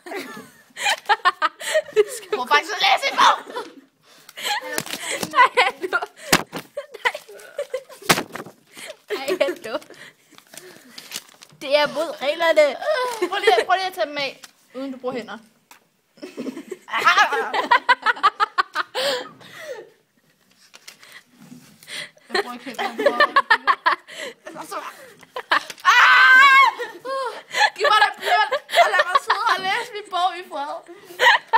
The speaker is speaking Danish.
Du må faktisk læse en bog! Nej, hallo. Nej, hallo. Det er mod reglerne. Prøv lige at tage dem af, uden du bruger hænder. Jeg bruger ikke hænder. Giv mig da blyant, og lad mig sidde og læse min bog i fred.